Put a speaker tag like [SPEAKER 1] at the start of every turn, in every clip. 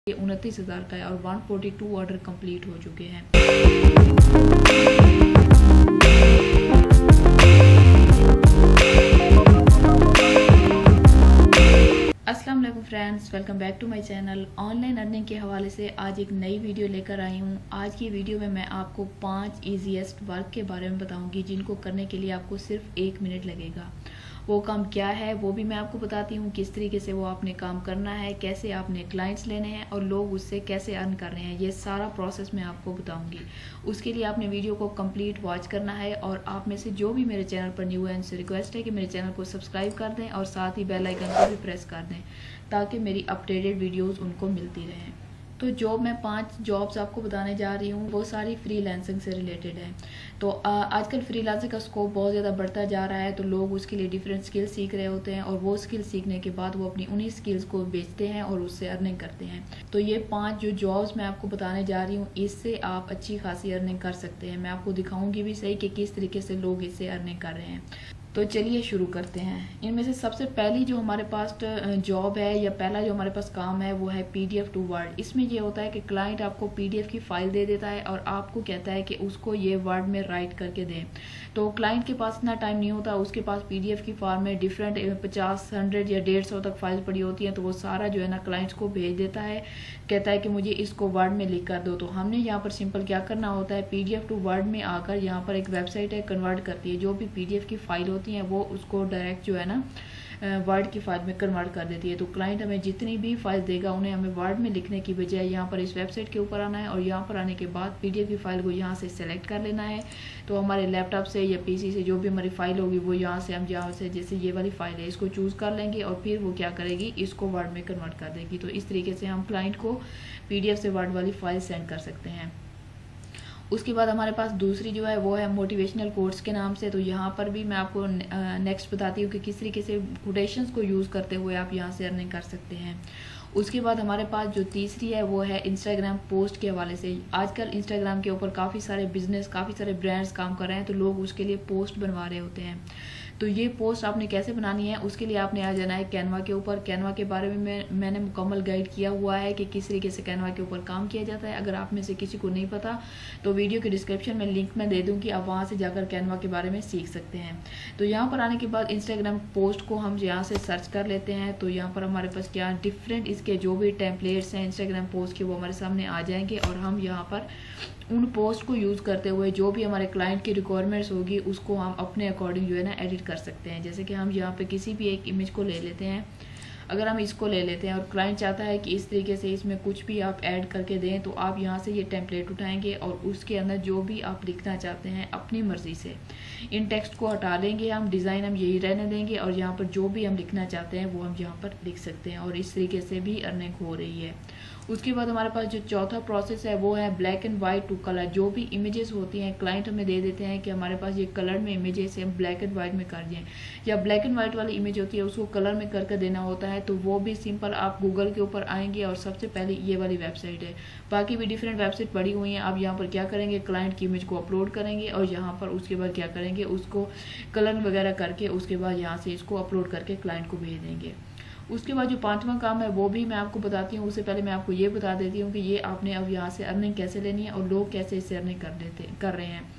[SPEAKER 1] ये 29,000 का है और 142 ऑर्डर कंप्लीट हो चुके हैं। अस्सलाम वालेकुम friends, welcome back to my channel. Online earning के हवाले से आज एक नई वीडियो लेकर आई हूँ। आज की वीडियो में मैं आपको 5 ईजीएस्ट वर्क के बारे में बताऊंगी जिनको करने के लिए आपको सिर्फ 1 मिनट लगेगा। वो काम क्या है वो भी मैं आपको बताती हूँ, किस तरीके से वो आपने काम करना है, कैसे आपने क्लाइंट्स लेने हैं और लोग उससे कैसे अर्न कर रहे हैं, ये सारा प्रोसेस मैं आपको बताऊंगी। उसके लिए आपने वीडियो को कंप्लीट वॉच करना है और आप में से जो भी मेरे चैनल पर न्यू है उनसे रिक्वेस्ट है कि मेरे चैनल को सब्सक्राइब कर दें और साथ ही बेल आइकन को भी प्रेस कर दें ताकि मेरी अपडेटेड वीडियोस उनको मिलती रहें। तो जो मैं 5 जॉब्स आपको बताने जा रही हूँ वो सारी फ्रीलांसिंग से रिलेटेड है। तो आजकल फ्रीलांसिंग का स्कोप बहुत ज़्यादा बढ़ता जा रहा है, तो लोग उसके लिए डिफरेंट स्किल्स सीख रहे होते हैं और वो स्किल्स सीखने के बाद वो अपनी उन्हीं स्किल्स को बेचते हैं और उससे अर्निंग करते हैं। तो ये 5 जो जॉब्स मैं आपको बताने जा रही हूँ इससे आप अच्छी खासी अर्निंग कर सकते हैं। मैं आपको दिखाऊंगी भी सही कि किस तरीके से लोग इससे अर्निंग कर रहे हैं। तो चलिए शुरू करते हैं। इनमें से सबसे पहली जो हमारे पास जॉब है या पहला जो हमारे पास काम है वो है पीडीएफ टू वर्ड। इसमें ये होता है कि क्लाइंट आपको पीडीएफ की फाइल दे देता है और आपको कहता है कि उसको ये वर्ड में राइट करके दें। तो क्लाइंट के पास इतना टाइम नहीं होता, उसके पास पीडीएफ की फॉर्म में डिफरेंट 50, 100 या 150 तक फाइल्स पड़ी होती हैं, तो वो सारा जो है ना क्लाइंट्स को भेज देता है, कहता है कि मुझे इसको वर्ड में लिख कर दो। तो हमने यहाँ पर सिंपल क्या करना होता है, पीडीएफ टू वर्ड में आकर यहाँ पर एक वेबसाइट है कन्वर्ट करती है, जो भी पीडीएफ की फाइल होती है वो उसको डायरेक्ट जो है ना वर्ड की फाइल में कन्वर्ट कर देती है। तो क्लाइंट हमें जितनी भी फाइल देगा उन्हें हमें वर्ड में लिखने की बजाय यहाँ पर इस वेबसाइट के ऊपर आना है और यहाँ पर आने के बाद पीडीएफ की फाइल को यहाँ से सेलेक्ट कर लेना है। तो हमारे लैपटॉप से या पीसी से जो भी हमारी फाइल होगी वो यहाँ से हम यहाँ से जैसे ये वाली फाइल है इसको चूज कर लेंगे और फिर वो क्या करेगी, इसको वर्ड में कन्वर्ट कर देगी। तो इस तरीके से हम क्लाइंट को पीडीएफ से वर्ड वाली फाइल सेंड कर सकते हैं। उसके बाद हमारे पास दूसरी जो है वो है मोटिवेशनल कोट्स के नाम से। तो यहाँ पर भी मैं आपको नेक्स्ट बताती हूँ कि किस तरीके से कोटेशंस को यूज़ करते हुए आप यहाँ से अर्निंग कर सकते हैं। उसके बाद हमारे पास जो तीसरी है वो है इंस्टाग्राम पोस्ट के हवाले से। आजकल इंस्टाग्राम के ऊपर काफ़ी सारे बिजनेस, काफ़ी सारे ब्रांड्स काम कर रहे हैं, तो लोग उसके लिए पोस्ट बनवा रहे होते हैं। तो ये पोस्ट आपने कैसे बनानी है, उसके लिए आपने आ जाना है कैनवा के ऊपर। कैनवा के बारे में मैंने मुकम्मल गाइड किया हुआ है कि किस तरीके से कैनवा के ऊपर काम किया जाता है। अगर आप में से किसी को नहीं पता तो वीडियो के डिस्क्रिप्शन में लिंक मैं दे दूँगी, आप वहाँ से जाकर कैनवा के बारे में सीख सकते हैं। तो यहाँ पर आने के बाद इंस्टाग्राम पोस्ट को हम यहाँ से सर्च कर लेते हैं। तो यहाँ पर हमारे पास क्या डिफरेंट इसके जो भी टेम्पलेट्स हैं इंस्टाग्राम पोस्ट के वो हमारे सामने आ जाएंगे और हम यहाँ पर उन पोस्ट को यूज़ करते हुए जो भी हमारे क्लाइंट की रिक्वायरमेंट्स होगी उसको हम अपने अकॉर्डिंग जो है ना एडिट कर सकते हैं। जैसे कि हम यहाँ पे किसी भी एक इमेज को ले लेते हैं, अगर हम इसको ले लेते हैं और क्लाइंट चाहता है कि इस तरीके से इसमें कुछ भी आप ऐड करके दें, तो आप यहाँ से ये टेम्पलेट उठाएंगे और उसके अंदर जो भी आप लिखना चाहते हैं अपनी मर्जी से इन टेक्स्ट को हटा देंगे, हम डिज़ाइन हम यही रहने देंगे और यहाँ पर जो भी हम लिखना चाहते हैं वो हम यहाँ पर लिख सकते हैं और इस तरीके से भी अर्निंग हो रही है। उसके बाद हमारे पास जो चौथा प्रोसेस है वो है black and white to colour. जो भी इमेजेस होती हैं क्लाइंट हमें दे देते हैं कि हमारे पास ये कलर में इमेजेस हैं, ब्लैक एंड वाइट में कर दें, या ब्लैक एंड वाइट वाली इमेज होती है उसको कलर में करके देना होता है। तो वो भी सिंपल आप गूगल के ऊपर आएंगे और सबसे पहले ये वाली वेबसाइट है, बाकी भी डिफरेंट वेबसाइट पड़ी हुई हैं। आप यहाँ पर क्या करेंगे, क्लाइंट की इमेज को अपलोड करेंगे और यहाँ पर उसके बाद क्या करेंगे, उसको कलर वगैरह करके उसके बाद यहाँ से इसको अपलोड करके क्लाइंट को भेज देंगे। उसके बाद जो 5वां काम है वो भी मैं आपको बताती हूँ। उससे पहले मैं आपको ये बता देती हूँ कि ये आपने अब यहाँ से अर्निंग कैसे लेनी है और लोग कैसे इससे अर्निंग कर रहे हैं।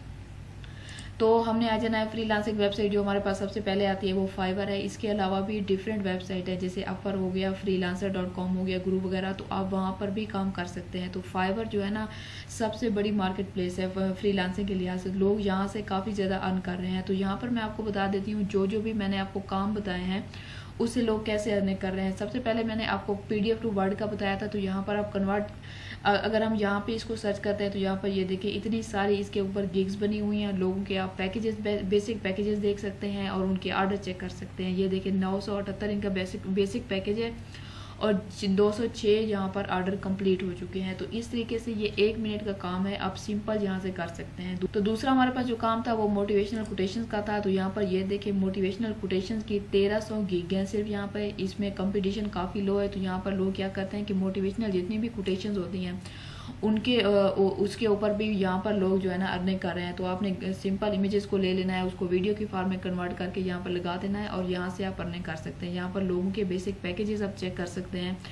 [SPEAKER 1] तो हमने आ जाना है फ्रीलांसिंग वेबसाइट जो हमारे पास सबसे पहले आती है वो फाइवर है। इसके अलावा भी डिफरेंट वेबसाइट है जैसे अपवर हो गया, freelancer.com हो गया, ग्रू वगैरह, तो आप वहाँ पर भी काम कर सकते हैं। तो फाइवर जो है ना सबसे बड़ी मार्केट प्लेस है फ्रीलांसिंग के लिहाज से, लोग यहाँ से काफ़ी ज़्यादा अर्न कर रहे हैं। तो यहाँ पर मैं आपको बता देती हूँ जो भी मैंने आपको काम बताए हैं उससे लोग कैसे अर्निंग कर रहे हैं। सबसे पहले मैंने आपको पीडीएफ टू वर्ड का बताया था, तो यहाँ पर आप कन्वर्ट अगर हम यहाँ पे इसको सर्च करते हैं तो यहाँ पर ये देखिए इतनी सारी इसके ऊपर गिग्स बनी हुई हैं लोगों के। आप पैकेजेस, बेसिक पैकेजेस देख सकते हैं और उनके ऑर्डर चेक कर सकते हैं। ये देखिए 978 इनका बेसिक पैकेज है और 206 यहाँ पर ऑर्डर कंप्लीट हो चुके हैं। तो इस तरीके से ये 1 मिनट का काम है, आप सिंपल यहाँ से कर सकते हैं। तो दूसरा हमारे पास जो काम था वो मोटिवेशनल कोटेशंस का था। तो यहाँ पर ये देखिए मोटिवेशनल कोटेशंस की 1300 गिग हैं सिर्फ यहाँ पे। इसमें कंपटीशन काफ़ी लो है, तो यहाँ पर लोग क्या करते हैं कि मोटिवेशनल जितनी भी कोटेशंस होती हैं उनके उसके ऊपर भी यहाँ पर लोग जो है ना अर्निंग कर रहे हैं। तो आपने सिंपल इमेजेस को ले लेना है, उसको वीडियो की फॉर्म में कन्वर्ट करके यहाँ पर लगा देना है और यहाँ से आप अर्निंग कर सकते हैं। यहाँ पर लोगों के बेसिक पैकेजेस आप चेक कर सकते हैं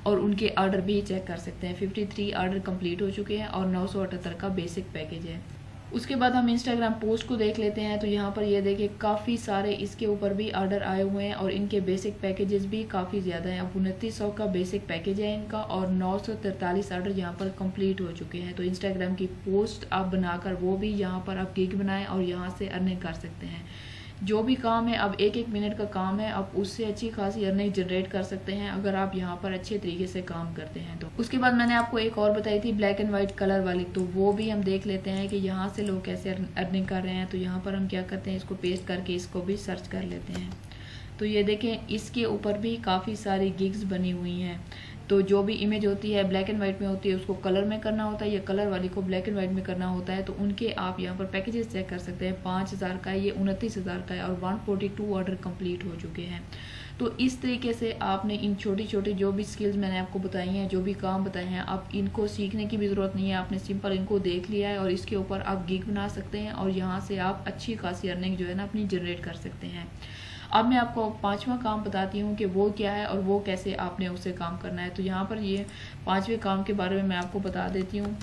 [SPEAKER 1] और उनके ऑर्डर भी चेक कर सकते हैं। 53 ऑर्डर कंप्लीट हो चुके हैं और 978 का बेसिक पैकेज है। उसके बाद हम इंस्टाग्राम पोस्ट को देख लेते हैं। तो यहाँ पर ये देखिए काफ़ी सारे इसके ऊपर भी ऑर्डर आए हुए हैं और इनके बेसिक पैकेजेस भी काफ़ी ज़्यादा हैं। अब 2900 का बेसिक पैकेज है इनका और 943 ऑर्डर यहाँ पर कंप्लीट हो चुके हैं। तो इंस्टाग्राम की पोस्ट आप बनाकर वो भी यहाँ पर आप गिग बनाएं और यहाँ से अर्निंग कर सकते हैं। जो भी काम है, अब 1-1 मिनट का काम है, आप उससे अच्छी खासी अर्निंग जनरेट कर सकते हैं अगर आप यहाँ पर अच्छे तरीके से काम करते हैं तो। उसके बाद मैंने आपको एक और बताई थी ब्लैक एंड व्हाइट कलर वाली, तो वो भी हम देख लेते हैं कि यहाँ से लोग कैसे अर्निंग कर रहे हैं। तो यहाँ पर हम क्या करते हैं, इसको पेस्ट करके इसको भी सर्च कर लेते हैं। तो ये देखें इसके ऊपर भी काफ़ी सारी गिग्स बनी हुई हैं। तो जो भी इमेज होती है ब्लैक एंड व्हाइट में होती है उसको कलर में करना होता है, या कलर वाली को ब्लैक एंड व्हाइट में करना होता है। तो उनके आप यहाँ पर पैकेजेस चेक कर सकते हैं। 5000 का है, ये 29,000 का है और 142 ऑर्डर कंप्लीट हो चुके हैं। तो इस तरीके से आपने इन छोटी छोटी जो भी स्किल्स मैंने आपको बताई हैं, जो भी काम बताए हैं, आप इनको सीखने की भी ज़रूरत नहीं है। आपने सिंपल इनको देख लिया है और इसके ऊपर आप गिग बना सकते हैं और यहाँ से आप अच्छी खासी अर्निंग जो है ना अपनी जनरेट कर सकते हैं। अब मैं आपको 5वां काम बताती हूँ कि वो क्या है और वो कैसे आपने उससे काम करना है। तो यहाँ पर ये 5वें काम के बारे में मैं आपको बता देती हूँ।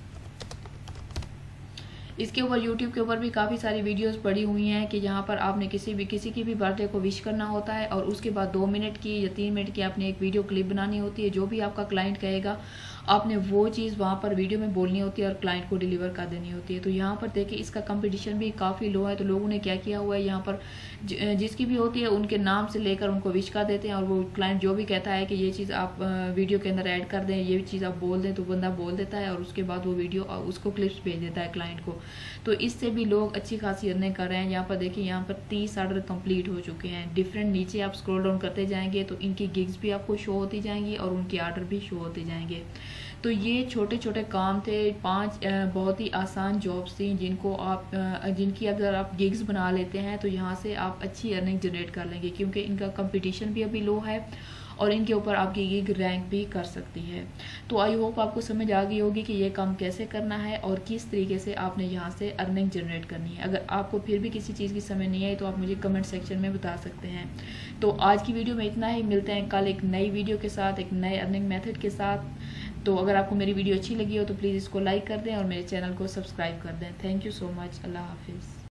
[SPEAKER 1] इसके ऊपर यूट्यूब के ऊपर भी काफ़ी सारी वीडियोस पड़ी हुई हैं कि यहाँ पर आपने किसी की भी बर्थडे को विश करना होता है और उसके बाद 2 मिनट की या 3 मिनट की आपने एक वीडियो क्लिप बनानी होती है। जो भी आपका क्लाइंट कहेगा आपने वो चीज़ वहाँ पर वीडियो में बोलनी होती है और क्लाइंट को डिलीवर कर देनी होती है। तो यहाँ पर देखिए इसका कंपटीशन भी काफ़ी लो है। तो लोगों ने क्या किया हुआ है, यहाँ पर जिसकी भी होती है उनके नाम से लेकर उनको विश कर देते हैं और वो क्लाइंट जो भी कहता है कि ये चीज़ आप वीडियो के अंदर ऐड कर दें, ये चीज़ आप बोल दें, तो बंदा बोल देता है और उसके बाद वो वीडियो उसको क्लिप्स भेज देता है क्लाइंट को। तो इससे भी लोग अच्छी खासी अर्निंग कर रहे हैं। यहाँ पर देखिए यहाँ पर 30 ऑर्डर कंप्लीट हो चुके हैं। डिफरेंट नीचे आप स्क्रॉल डाउन करते जाएंगे तो इनकी गिग्स भी आपको शो होती जाएंगी और उनके ऑर्डर भी शो होते जाएंगे। तो ये छोटे छोटे काम थे, 5 बहुत ही आसान जॉब्स थी जिनकी अगर आप गिग्स बना लेते हैं तो यहाँ से आप अच्छी अर्निंग जनरेट कर लेंगे, क्योंकि इनका कंपटीशन भी अभी लो है और इनके ऊपर आपकी गिग रैंक भी कर सकती है। तो आई होप आपको समझ आ गई होगी कि ये काम कैसे करना है और किस तरीके से आपने यहाँ से अर्निंग जनरेट करनी है। अगर आपको फिर भी किसी चीज़ की समझ नहीं आई तो आप मुझे कमेंट सेक्शन में बता सकते हैं। तो आज की वीडियो में इतना ही, मिलते हैं कल एक नई वीडियो के साथ, एक नए अर्निंग मेथड के साथ। तो अगर आपको मेरी वीडियो अच्छी लगी हो तो प्लीज़ इसको लाइक कर दें और मेरे चैनल को सब्सक्राइब कर दें। Thank you so much. अल्लाह हाफिज़।